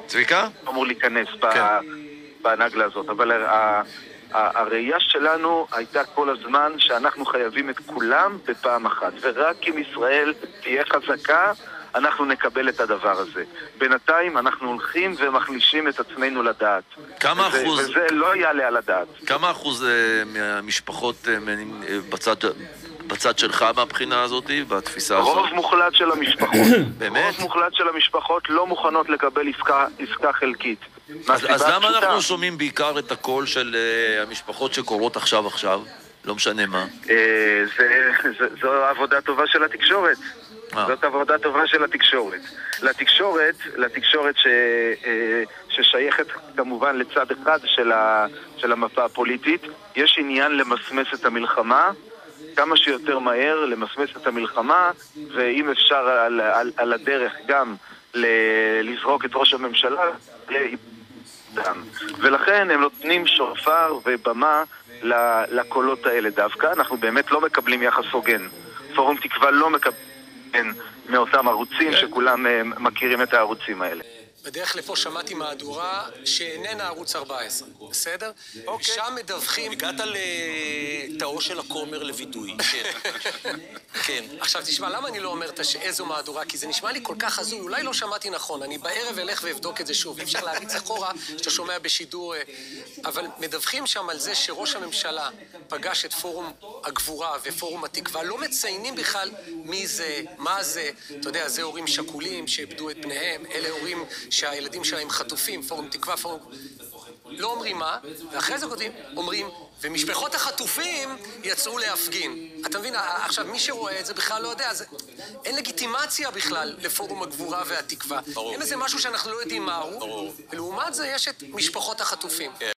צביקה? אמור להיכנס בנגלה הזאת, אבל הראייה שלנו הייתה כל הזמן שאנחנו חייבים את כולם בפעם אחת, ורק אם ישראל תהיה חזקה אנחנו נקבל את הדבר הזה. בינתיים אנחנו הולכים ומחלישים את עצמנו לדעת. כמה אחוז... וזה לא יעלה על הדעת. כמה אחוז מהמשפחות בצד שלך מהבחינה הזאת, בתפיסה הזאת? רוב מוחלט של המשפחות. באמת? רוב מוחלט של המשפחות לא מוכנות לקבל עסקה חלקית. אז למה אנחנו שומעים בעיקר את הקול של המשפחות שקורות עכשיו? לא משנה מה. זו עבודה טובה של התקשורת. זאת עבודה טובה של התקשורת. לתקשורת ששייכת כמובן לצד אחד של המפה הפוליטית, יש עניין למסמס את המלחמה, כמה שיותר מהר למסמס את המלחמה, ואם אפשר על הדרך גם לזרוק את ראש הממשלה, ולכן הם נותנים שופר ובמה לקולות האלה דווקא. אנחנו באמת לא מקבלים יחס הוגן. פורום תקווה לא מקבל מאותם ערוצים שכולם מכירים את הערוצים האלה. בדרך לפה שמעתי מהדורה שאיננה ערוץ 14, בסדר? שם מדווחים... הגעת לתאו של הכומר לוידוי. כן. עכשיו תשמע, למה אני לא אומר איזו מהדורה? כי זה נשמע לי כל כך הזוי, אולי לא שמעתי נכון. אני בערב אלך ואבדוק את זה שוב. אי אפשר להריץ אחורה שאתה שומע בשידור... אבל מדווחים שם על זה שראש הממשלה פגש את פורום הגבורה ופורום התקווה. לא מציינים בכלל מי זה, מה זה. אתה יודע, זה הורים שכולים שאיבדו את בניהם. אלה הורים שהילדים שלהם חטופים, פורום תקווה, פורום... לא אומרים מה, ואחרי זה כותבים, אומרים, ומשפחות החטופים יצאו להפגין. אתה מבין, עכשיו מי שרואה את זה בכלל לא יודע, אין לגיטימציה בכלל לפורום הגבורה והתקווה. אין איזה משהו שאנחנו לא יודעים מהו, ולעומת זה יש את משפחות החטופים.